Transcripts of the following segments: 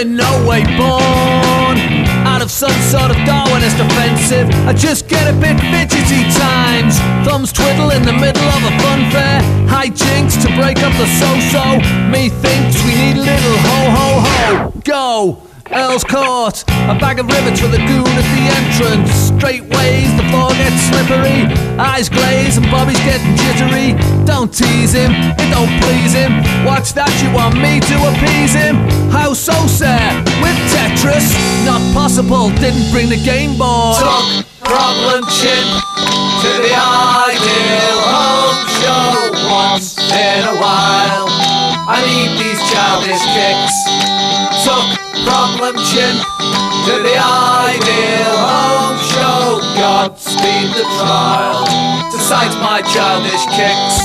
in no way born out of some sort of Darwinist offensive. I just get a bit fidgety times. Thumbs twiddle in the middle of a fun fair. Hijinks to break up the so-so. Methinks we need a little ho-ho-ho. Go! Earl's Court, a bag of rivets with a goon at the entrance. Straight ways, the floor gets slippery. Eyes glaze and Bobby's getting jittery. Don't tease him, it don't please him. What's that you want me to appease him? How so, sir? With Tetris? Not possible, didn't bring the Game Boy. Took problem chimp to the ideal home show once in a while. I need these childish kicks. Took problem chimp to the ideal home show. Godspeed the trial to cite my childish kicks.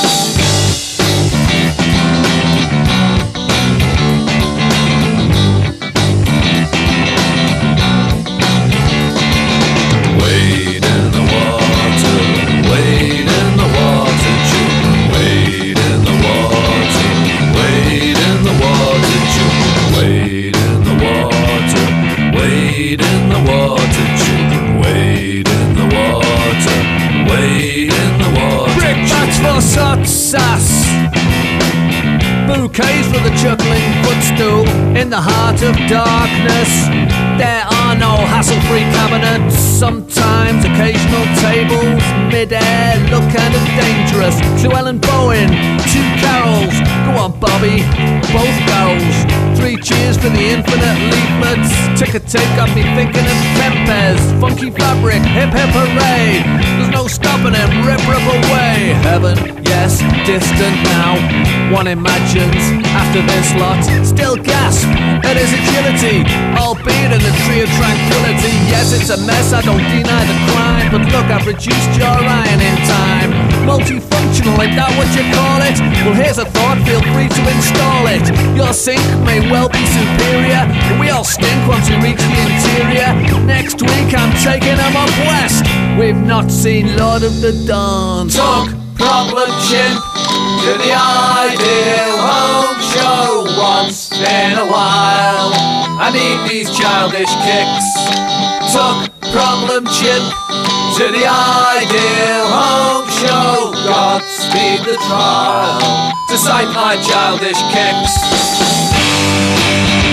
Wade in the water, wade in the water, children. Wade in the water, wade in the water, children. Wade in the water, wade in the water, children. Wade in the water, wade in the water. Brickbats for hot sass. Bouquets for the chuckling footstool in the heart of darkness. There are no hassle-free cabinets. Sometimes occasional tables, mid-air, look kind of dangerous. Llewellyn Bowen, 2 carols. Go on, Bobby, both barrels. 3 cheers for the infinite leaflets. Tick-a-tick got me thinking of Kempes. Funky fabric, hip-hip hooray. There's no stopping him, rip-rip away. Heaven, yes, distant now. One imagines, after this lot, still gasp at his agility, albeit in the tree of tranquility. Yes, it's a mess, I don't deny the crime, but look, I've reduced your iron in time. Multifunctional, ain't that what you call it? Well, here's a thought, feel free to install it. Your sink may well be superior, but we all stink once we reach the interior. Next week I'm taking them up west. We've not seen Lord of the Dance. Took problem chimp to the ideal home show once in a while. I need these childish kicks. Took problem chimp to the ideal home show. Godspeed the trial to cite my childish kicks.